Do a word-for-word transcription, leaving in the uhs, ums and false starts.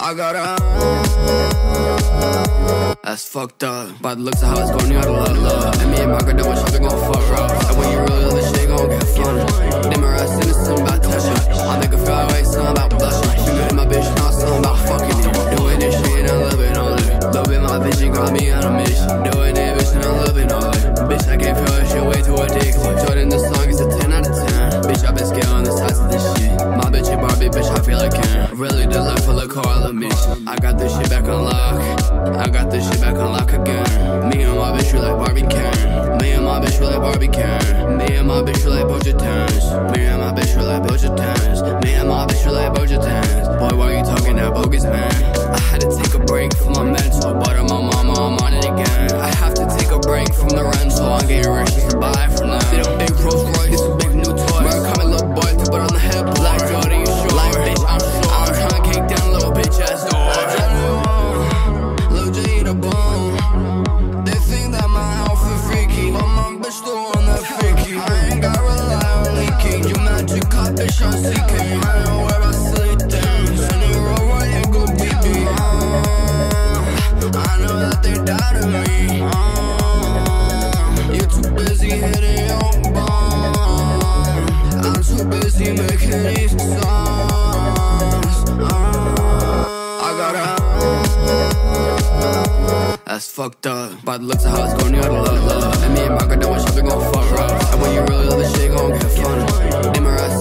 I got a that's fucked up. By the looks of how it's going, you gotta love love. And me and my girl doing shopping gon' fuck rough. And when you really love this shit, gon' get funny. Then my ass innocent about touching. I make her feel like way, something about blushing. She good in my bitch, not something about fucking me. Doing this shit and I love it all it. Love it, my bitch, and got me on a mission. Doing it, bitch, and I love it all it. Bitch, I can't feel this shit way too addictive. Jordn, this song is a ten out of ten. Bitch, I've been scared on the sides of this shit. My bitch ain't Barbie, bitch, I feel like Ken. Really, the life full of car, I miss. I got this shit back on lock. I got this shit back on lock again. Me and my bitch, we like Barbie Ken. Me and my bitch, we like Barbie Ken. Me and my bitch, we like Boja Tans. Me and my bitch, we like Boja Tans. Me and my bitch, we like Boja Tans. Boy, why you talking that bogus, man? I had to take a break from my mental, but I'm my mama, I'm on it again. I have to take a break from the rental. I'm getting rich just to buy from them. They don't big Rolls Royce, a big new toy. Where I'm coming, little boy, to put on the headboard. Like Jordn, you sure? Like bitch, I'm sure. I'm trying to kick down little bitch ass door. Lil J the bone. They think that my outfit freaky, but my bitch the one that freaky. I ain't got rely on leaking. You magic cop, bitch, I'm seeking. I know where I sleep things. Any road where you go B B. I know that they doubted me. uh, You're too busy hitting your bomb. I'm too busy making these songs. uh, I got a that's fucked up. By the looks of how it's going, you gotta love love. And me and my girl doing shopping gon' fuck rough. And when you really love this shit, gon' get funny. Then my ass